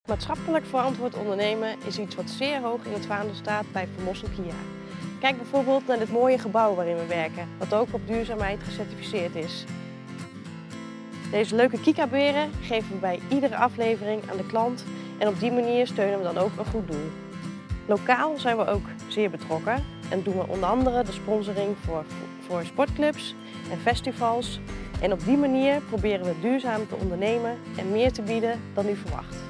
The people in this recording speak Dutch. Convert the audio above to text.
Maatschappelijk verantwoord ondernemen is iets wat zeer hoog in het vaandel staat bij Vermossel Kia. Kijk bijvoorbeeld naar dit mooie gebouw waarin we werken, wat ook op duurzaamheid gecertificeerd is. Deze leuke Kika-beren geven we bij iedere aflevering aan de klant en op die manier steunen we dan ook een goed doel. Lokaal zijn we ook zeer betrokken en doen we onder andere de sponsoring voor sportclubs en festivals. En op die manier proberen we duurzaam te ondernemen en meer te bieden dan u verwacht.